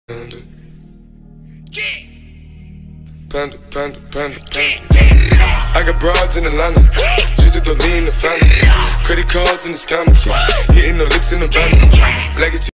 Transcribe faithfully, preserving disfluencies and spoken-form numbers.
Panda, panda, panda, panda, panda. I got broads in Atlanta, just to lean the family. Credit cards in the scammers, hitting the licks in the van. Legacy.